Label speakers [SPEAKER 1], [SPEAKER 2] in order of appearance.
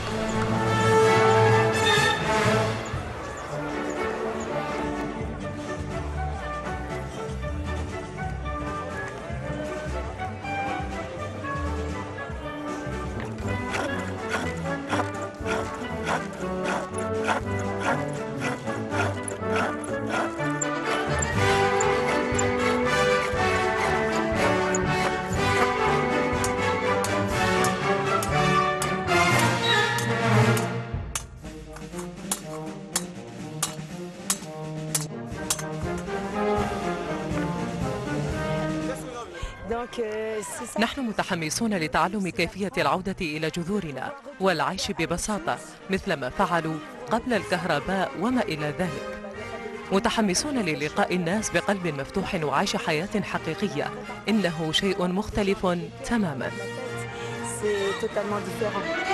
[SPEAKER 1] نحن متحمسون لتعلم كيفية العودة إلى جذورنا والعيش ببساطة مثل ما فعلوا قبل الكهرباء وما إلى ذلك. متحمسون للقاء الناس بقلب مفتوح وعيش حياة حقيقية. إنه شيء مختلف تماما.